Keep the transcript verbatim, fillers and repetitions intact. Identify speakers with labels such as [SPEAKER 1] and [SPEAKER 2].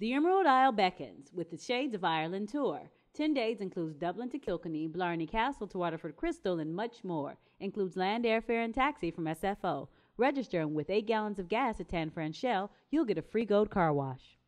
[SPEAKER 1] The Emerald Isle beckons with the Shades of Ireland tour. Ten days includes Dublin to Kilkenny, Blarney Castle to Waterford Crystal, and much more. Includes land, airfare, and taxi from S F O. Register, and with eight gallons of gas at Tanforan Shell, you'll get a free gold car wash.